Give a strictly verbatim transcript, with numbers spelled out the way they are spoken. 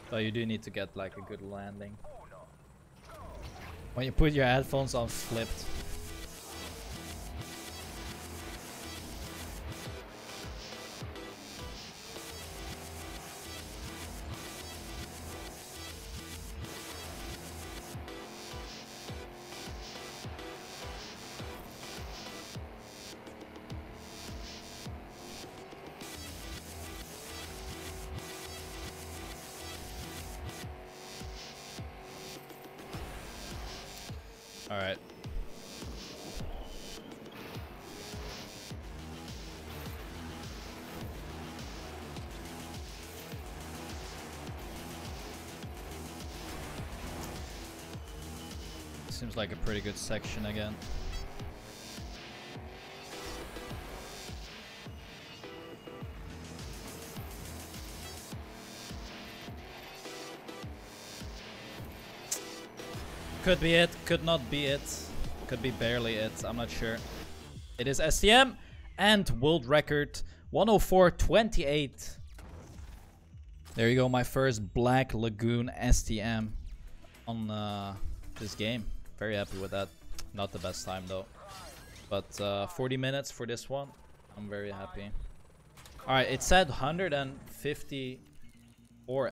But you do need to get like a good landing. When you put your headphones on flipped. All right. Seems like a pretty good section again. Could be it, could not be it. Could be barely it, I'm not sure. It is S T M and world record one oh four twenty-eight. There you go, my first Black Lagoon S T M on uh, this game. Very happy with that. Not the best time though. But uh, forty minutes for this one. I'm very happy. Alright, it said one hundred fifty-four